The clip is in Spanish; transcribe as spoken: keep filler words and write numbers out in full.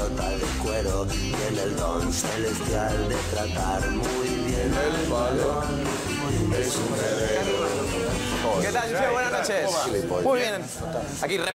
pelota de cuero, tiene el don celestial de tratar muy bien el balón. Es un guerrero. ¿Qué tal, Yuyo? Buenas noches. Muy bien. Aquí